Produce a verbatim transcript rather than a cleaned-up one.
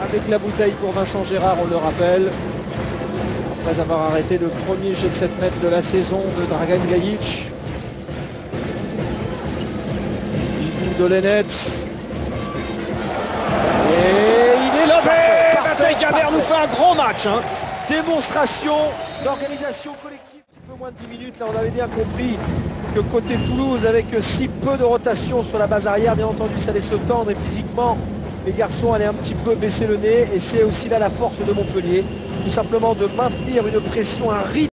avec la bouteille pour Vincent Gérard, on le rappelle. Après avoir arrêté le premier jet de sept mètres de la saison de Dragan Gajic. Ivo Dolenec. Et il est lobé. Matej Gabert nous fait un grand match. Hein. Démonstration d'organisation collective. Un petit peu moins de dix minutes. Là, on avait bien compris que côté Toulouse, avec si peu de rotation sur la base arrière, bien entendu, ça allait se tendre et physiquement, les garçons allaient un petit peu baisser le nez. Et c'est aussi là la force de Montpellier, tout simplement de maintenir une pression, un rythme.